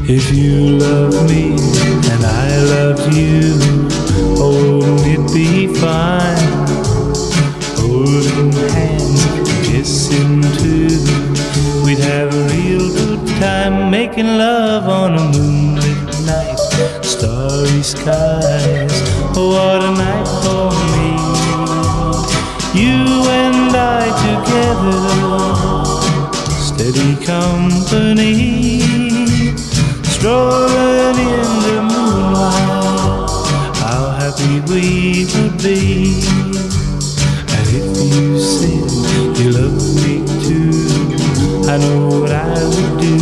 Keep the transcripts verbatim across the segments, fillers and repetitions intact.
If you love me and I love you, oh, wouldn't it be fine? Holding hands, kissing too. We'd have a real good time making love on a moonlit night. Starry skies, oh, what a night for me. You and I together, steady company, strolling in the moonlight. How happy we would be. And if you said you love me too, I know what I would do.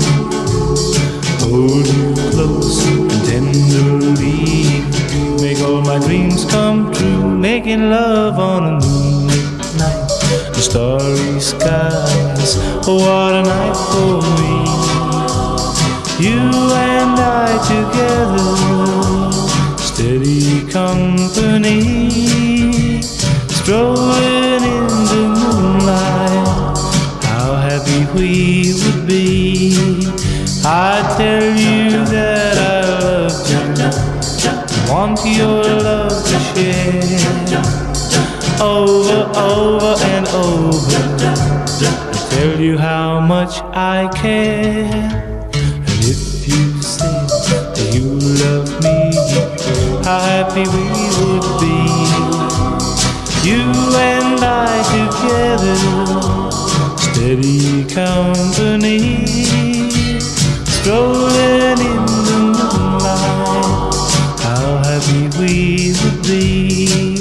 Hold you close and tenderly, make all my dreams come true, making love on a moonlit night. The starry skies, oh, what a night for me. You and I together, steady company, strolling in the moonlight. How happy we would be. I tell you that I love you, want your love to share, over, over and over. I tell you how much I care. And if you said that you love me, how happy we would be. You and I together, steady company, strolling in the moonlight. How happy we would be.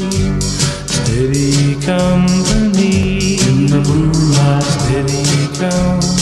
Steady company in the moonlight, steady company.